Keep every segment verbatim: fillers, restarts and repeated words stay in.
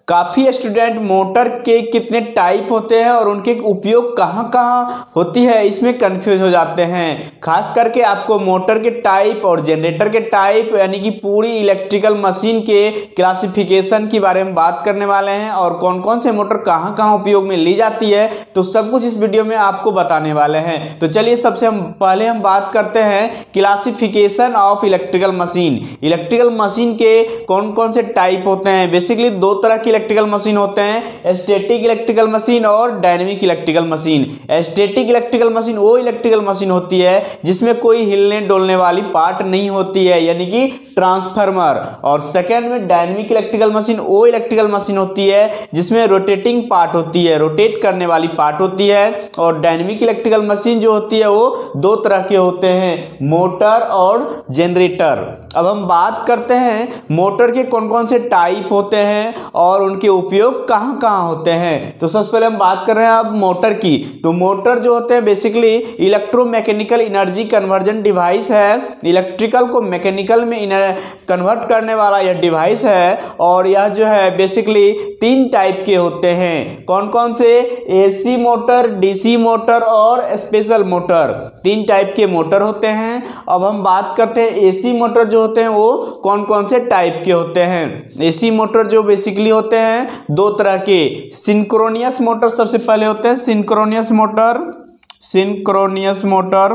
काफ़ी student motor के कितने टाइप होते हैं और उनके उपयोग कहाँ कहाँ होती है इसमें कंफ्यूज हो जाते हैं। खास करके आपको मोटर के टाइप और जनरेटर के टाइप यानी कि पूरी इलेक्ट्रिकल मशीन के क्लासिफिकेशन के बारे में बात करने वाले हैं और कौन कौन से मोटर कहाँ कहाँ उपयोग में ली जाती है, तो सब कुछ इस वीडियो में आपको बताने वाले हैं। तो चलिए सबसे हम पहले हम बात करते हैं classification of electrical machine. Electrical machine के कौन कौन से टाइप होते हैं। बेसिकली दो तरह की इलेक्ट्रिकल मशीन होते हैं, स्टैटिक इलेक्ट्रिकल मशीन और dynamic electrical machine. Static electrical machine वो इलेक्ट्रिकल मशीन होती है जिसमें कोई हिलने डोलने वाली पार्ट नहीं होती है, यानी कि ट्रांसफार्मर। और सेकेंड में डायनेमिक इलेक्ट्रिकल मशीन वो इलेक्ट्रिकल मशीन होती है जिसमें रोटेटिंग पार्ट होती है, रोटेट करने वाली पार्ट होती है। और डायनेमिक इलेक्ट्रिकल मशीन जो होती है वो दो तरह के होते हैं, मोटर और जनरेटर। अब हम बात करते हैं मोटर के कौन कौन से टाइप होते हैं और उनके उपयोग कहाँ कहाँ होते हैं। तो सबसे पहले हम बात कर रहे हैं अब मोटर की। तो मोटर जो होते हैं basically electromechanical energy conversion device है, इलेक्ट्रिकल को मैकेनिकल में कन्वर्ट करने वाला यह डिवाइस है। और यह जो है बेसिकली तीन टाइप के होते हैं। कौन कौन से? एसी मोटर, डीसी मोटर और स्पेशल मोटर। तीन टाइप के मोटर होते हैं। अब हम बात करते हैं एसी मोटर जो होते हैं वो कौन कौन से टाइप के होते हैं। एसी मोटर जो बेसिकली होते हैं दो तरह के, सिंक्रोनियस मोटर सबसे पहले होते हैं, सिंक्रोनियस मोटर सिंक्रोनियस मोटर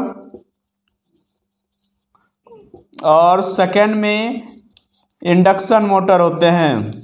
और सेकेंड में इंडक्शन मोटर होते हैं।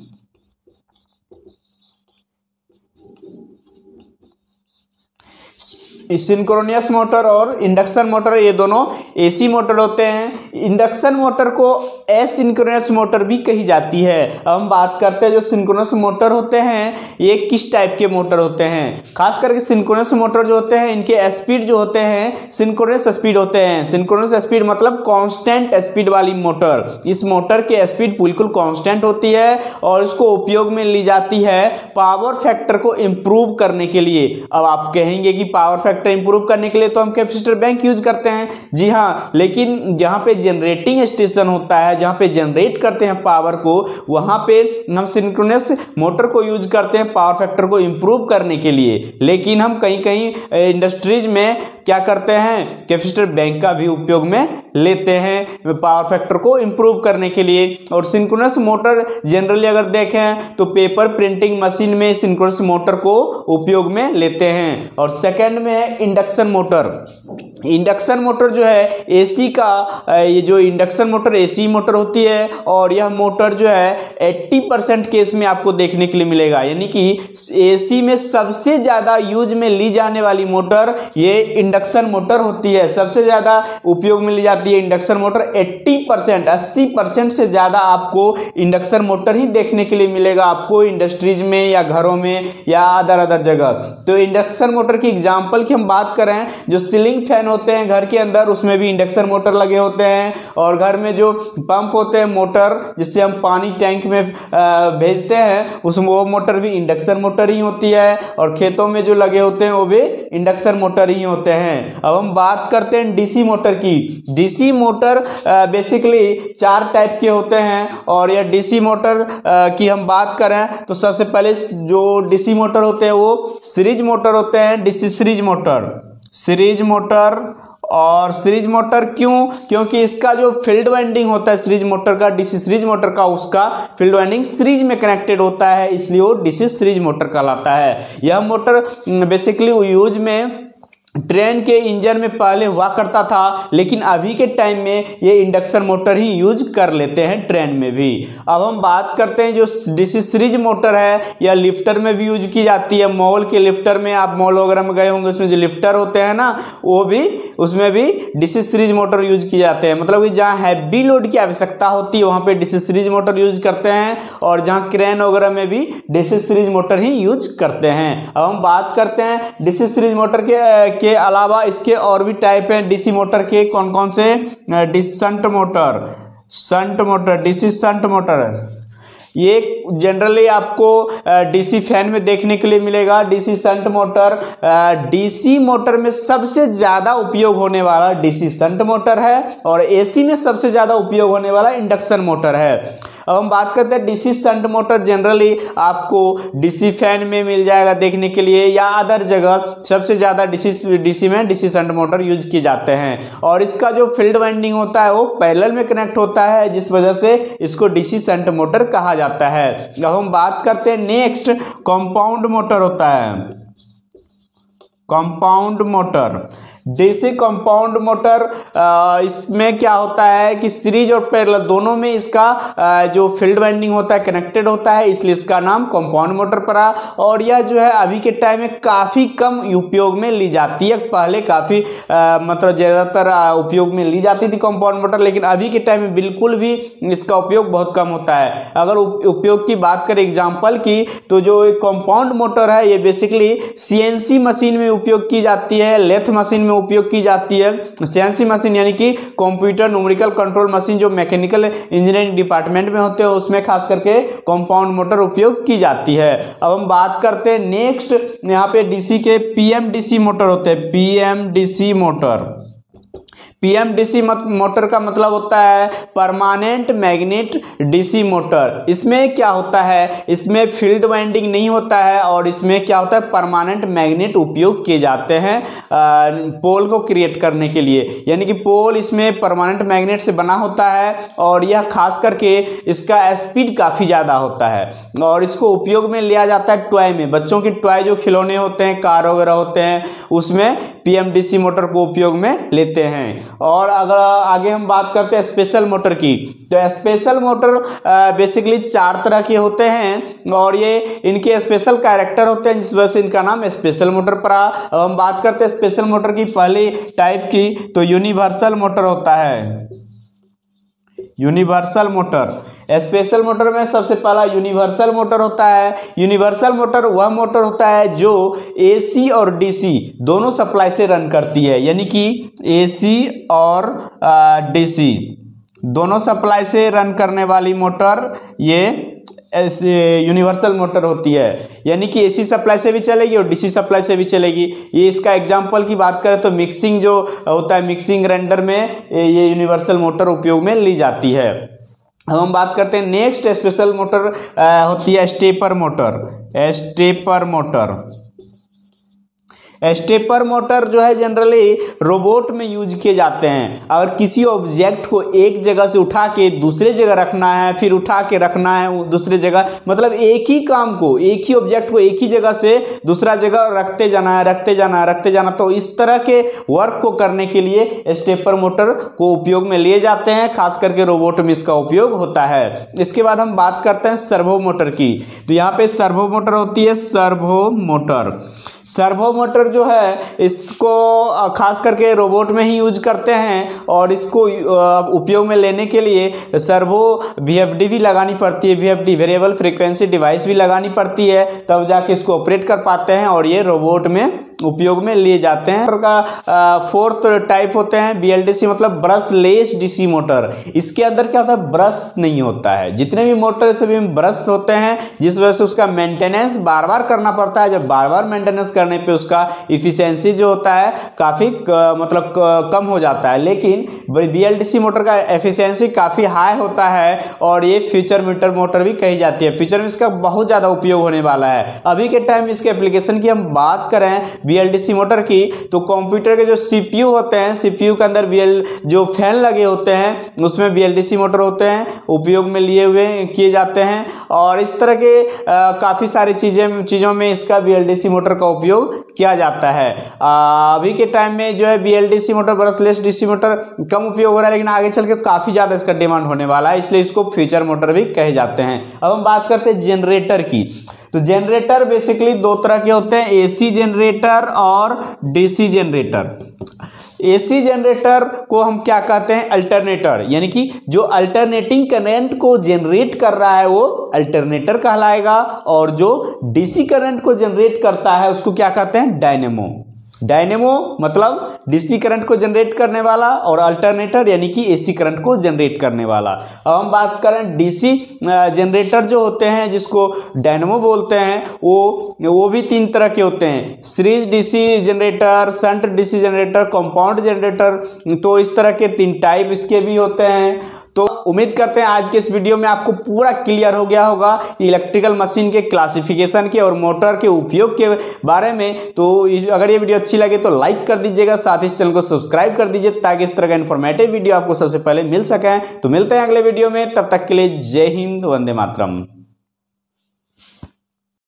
सिंक्रोनियस मोटर और इंडक्शन मोटर ये दोनों एसी मोटर होते हैं। इंडक्शन मोटर को एसिंक्रोनस मोटर भी कही जाती है। अब हम बात करते हैं जो सिंक्रोनस मोटर होते हैं ये किस टाइप के मोटर होते हैं। खास करके सिंक्रोनस मोटर जो होते हैं इनके स्पीड जो होते हैं सिंक्रोनस स्पीड होते हैं। सिंक्रोनस स्पीड मतलब कांस्टेंट स्पीड वाली मोटर। इस मोटर की स्पीड बिल्कुल कांस्टेंट होती है और इसको उपयोग में ली जाती है पावर फैक्टर को इंप्रूव करने के लिए। अब आप कहेंगे कि पावर फैक्टर इंप्रूव करने के लिए तो हम कैपेसिटर बैंक यूज करते हैं। जी हाँ, लेकिन जहां पे जनरेटिंग स्टेशन होता है, जहां पे जनरेट करते हैं पावर को, वहां पे हम सिंक्रोनस मोटर को यूज करते हैं पावर फैक्टर को इंप्रूव करने के लिए। लेकिन हम कहीं कहीं इंडस्ट्रीज में क्या करते हैं, कैपेसिटर बैंक का भी उपयोग में लेते हैं पावर फैक्टर को इंप्रूव करने के लिए। और सिंक्रोनस मोटर जनरली अगर देखें तो पेपर प्रिंटिंग मशीन में सिंक्रोनस मोटर को उपयोग में लेते हैं। और सेकंड में है इंडक्शन मोटर। इंडक्शन मोटर जो है एसी का, ये जो इंडक्शन मोटर एसी मोटर होती है और यह मोटर जो है अस्सी परसेंट केस में आपको देखने के लिए मिलेगा, यानी कि एसी में सबसे ज्यादा यूज में ली जाने वाली मोटर ये इंडक्शन मोटर होती है। सबसे ज्यादा उपयोग में ली जाती है इंडक्शन मोटर। अस्सी परसेंट अस्सी परसेंट से ज्यादा आपको इंडक्शन मोटर ही देखने के लिए मिलेगा आपको इंडस्ट्रीज में या घरों में या अदर अदर जगह। तो इंडक्शन मोटर की एग्जांपल की हम बात करें, जो सीलिंग फैन होते हैं घर के अंदर उसमें भी इंडक्शन मोटर लगे होते हैं। और घर में जो पंप होते हैं मोटर जिससे हम पानी टैंक में भेजते हैं उसमें वो मोटर भी इंडक्शन मोटर ही होती है। और खेतों में जो लगे होते हैं वो भी इंडक्शन मोटर ही होते हैं। अब हम बात करते हैं डीसी मोटर की। डीसी मोटर बेसिकली चार टाइप के होते हैं। और यह डीसी मोटर की हम बात करें तो सबसे पहले जो डीसी मोटर होते हैं वो सीरीज मोटर होते हैं। DC series motor series motor और सीरीज मोटर क्यों? क्योंकि इसका जो फील्ड वाइंडिंग होता है सीरीज मोटर का, डीसी सीरीज मोटर का, उसका फील्ड वाइंडिंग सीरीज में कनेक्टेड होता है, इसलिए वो डीसी सीरीज मोटर कहलाता है। यह मोटर बेसिकली यूज में ट्रेन के इंजन में पहले हुआ करता था, लेकिन अभी के टाइम में ये इंडक्शन मोटर ही यूज कर लेते हैं ट्रेन में भी। अब हम बात करते हैं जो डीसी सीरीज मोटर है या लिफ्टर में भी यूज की जाती है। मॉल के लिफ्टर में, आप मॉल वगैरह में गए होंगे, उसमें जो लिफ्टर होते हैं ना वो भी, उसमें भी डीसी सीरीज मोटर यूज किए जाते हैं। मतलब कि जहाँ हैवी लोड की आवश्यकता होती है वहाँ पे डीसी सीरीज मोटर यूज करते हैं और जहाँ क्रेन वगैरह में भी डीसी सीरीज मोटर ही यूज करते हैं। अब हम बात करते हैं डीसी सीरीज मोटर के के अलावा इसके और भी टाइप हैं डीसी मोटर के। कौन कौन से? DC shunt motor shunt motor DC shunt motor ये जनरली आपको डीसी फैन में देखने के लिए मिलेगा। DC shunt motor, DC motor में सबसे ज्यादा उपयोग होने वाला डीसी शंट मोटर है और एसी में सबसे ज्यादा उपयोग होने वाला इंडक्शन मोटर है। अब हम बात करते हैं डीसी शंट मोटर, जनरली आपको डीसी फैन में मिल जाएगा देखने के लिए या अदर जगह। सबसे ज़्यादा डीसी डीसी में डीसी शंट मोटर यूज किए जाते हैं और इसका जो फील्ड वाइंडिंग होता है वो पैरेलल में कनेक्ट होता है, जिस वजह से इसको डीसी शंट मोटर कहा जाता है। अब हम बात करते हैं नेक्स्ट, कंपाउंड मोटर होता है। Compound motor, DC compound motor, इसमें क्या होता है कि सीरीज और पैरेलल दोनों में इसका जो फील्ड वाइंडिंग होता है कनेक्टेड होता है, इसलिए इसका नाम कंपाउंड मोटर पड़ा। और यह जो है अभी के टाइम में काफ़ी कम उपयोग में ली जाती है। पहले काफ़ी मतलब ज़्यादातर उपयोग में ली जाती थी कंपाउंड मोटर, लेकिन अभी के टाइम में बिल्कुल भी इसका उपयोग बहुत कम होता है। अगर उपयोग की बात करें एग्जाम्पल की, तो जो कंपाउंड मोटर है ये बेसिकली सीएनसी मशीन में उपयोग की जाती है, लेथ मशीन में उपयोग की जाती है। सीएनसी मशीन यानी कि कंप्यूटर न्यूमेरिकल कंट्रोल मशीन, जो मैकेनिकल इंजीनियरिंग डिपार्टमेंट में होते हैं, उसमें खास करके कंपाउंड मोटर उपयोग की जाती है। अब हम बात करते हैं नेक्स्ट, यहाँ पे डीसी के पीएमडीसी मोटर होते हैं। पीएमडीसी मोटर, पीएमडीसी मोटर का मतलब होता है परमानेंट मैग्नेट डीसी मोटर। इसमें क्या होता है, इसमें फील्ड वाइंडिंग नहीं होता है और इसमें क्या होता है परमानेंट मैग्नेट उपयोग किए जाते हैं पोल को क्रिएट करने के लिए, यानी कि पोल इसमें परमानेंट मैग्नेट से बना होता है और यह खास करके इसका स्पीड काफ़ी ज़्यादा होता है और इसको उपयोग में लिया जाता है टॉय में। बच्चों की टॉय जो खिलौने होते हैं, कार वगैरह होते हैं, उसमें पीएमडीसी मोटर को उपयोग में लेते हैं। और अगर आगे हम बात करते हैं स्पेशल मोटर की, तो स्पेशल मोटर बेसिकली चार तरह के होते हैं और ये इनके स्पेशल कैरेक्टर होते हैं, जिस वजह से इनका नाम स्पेशल मोटर पड़ा। अब हम बात करते हैं स्पेशल मोटर की पहली टाइप की, तो यूनिवर्सल मोटर होता है। यूनिवर्सल मोटर, स्पेशल मोटर में सबसे पहला यूनिवर्सल मोटर होता है। यूनिवर्सल मोटर वह मोटर होता है जो एसी और डीसी दोनों सप्लाई से रन करती है, यानी कि एसी और डीसी दोनों सप्लाई से रन करने वाली मोटर ये ऐसे यूनिवर्सल मोटर होती है, यानी कि एसी सप्लाई से भी चलेगी और डीसी सप्लाई से भी चलेगी। ये इसका एग्जांपल की बात करें तो मिक्सिंग जो होता है, मिक्सिंग ग्राइंडर में ये यूनिवर्सल मोटर उपयोग में ली जाती है। अब हम बात करते हैं नेक्स्ट, स्पेशल मोटर होती है stepper motor. Stepper motor, stepper motor जो है जनरली रोबोट में यूज किए जाते हैं। अगर किसी ऑब्जेक्ट को एक जगह से उठा के दूसरे जगह रखना है, फिर उठा के रखना है दूसरे जगह, मतलब एक ही काम को, एक ही ऑब्जेक्ट को एक ही जगह से दूसरा जगह रखते जाना है रखते जाना है रखते जाना, तो इस तरह के वर्क को करने के लिए स्टेपर मोटर को उपयोग में लिए जाते हैं। खास करके रोबोट में इसका उपयोग होता है। इसके बाद हम बात करते हैं सर्वो मोटर की, तो यहाँ पे सर्वो मोटर होती है। सर्वो मोटर, सर्वो मोटर जो है इसको खास करके रोबोट में ही यूज करते हैं और इसको उपयोग में लेने के लिए सर्वो वीएफडी भी लगानी पड़ती है। वीएफडी वेरिएबल फ्रीक्वेंसी डिवाइस भी लगानी पड़ती है, तब जाके इसको ऑपरेट कर पाते हैं और ये रोबोट में उपयोग में लिए जाते हैं। का फोर्थ टाइप होते हैं बीएलडीसी, मतलब ब्रश लेस डीसी मोटर। इसके अंदर क्या होता है, ब्रश नहीं होता है। जितने भी मोटर सभी में ब्रश होते हैं, जिस वजह से उसका मेंटेनेंस बार बार करना पड़ता है। जब बार बार मेंटेनेंस करने पे उसका इफिशियंसी जो होता है काफ़ी मतलब क, कम हो जाता है। लेकिन बीएलडीसी मोटर का एफिशिएंसी काफ़ी हाई होता है और ये फ्यूचर मीटर मोटर भी कही जाती है। फ्यूचर में इसका बहुत ज़्यादा उपयोग होने वाला है। अभी के टाइम इसके एप्लीकेशन की हम बात करें बीएलडीसी मोटर की, तो कंप्यूटर के जो सीपीयू होते हैं, सीपीयू के अंदर बीएल जो फैन लगे होते हैं उसमें बीएलडीसी मोटर होते हैं, उपयोग में लिए हुए किए जाते हैं। और इस तरह के काफ़ी सारी चीज़ें चीज़ों में इसका बीएलडीसी मोटर का उपयोग किया जाता है। आ, अभी के टाइम में जो है BLDC motor, brushless DC motor कम उपयोग हो रहा है, लेकिन आगे चल के काफ़ी ज़्यादा इसका डिमांड होने वाला है, इसलिए इसको फ्यूचर मोटर भी कहे जाते हैं। अब हम बात करते हैं जनरेटर की, तो जनरेटर बेसिकली दो तरह के होते हैं, एसी जनरेटर और डीसी जनरेटर। एसी जनरेटर को हम क्या कहते हैं, अल्टरनेटर, यानी कि जो अल्टरनेटिंग करंट को जनरेट कर रहा है वो अल्टरनेटर कहलाएगा, और जो डीसी करंट को जनरेट करता है उसको क्या कहते हैं, डायनेमो। डायनेमो मतलब डीसी करंट को जनरेट करने वाला और अल्टरनेटर यानी कि एसी करंट को जनरेट करने वाला। अब हम बात करें डीसी जनरेटर जो होते हैं जिसको डायनेमो बोलते हैं, वो वो भी तीन तरह के होते हैं, series DC generator, shunt DC generator, compound generator. तो इस तरह के तीन टाइप इसके भी होते हैं। तो उम्मीद करते हैं आज के इस वीडियो में आपको पूरा क्लियर हो गया होगा इलेक्ट्रिकल मशीन के क्लासिफिकेशन के और मोटर के उपयोग के बारे में। तो अगर ये वीडियो अच्छी लगे तो लाइक कर दीजिएगा, साथ ही इस चैनल को सब्सक्राइब कर दीजिए ताकि इस तरह का इन्फॉर्मेटिव वीडियो आपको सबसे पहले मिल सके। तो मिलते हैं अगले वीडियो में, तब तक के लिए जय हिंद, वंदे मातरम।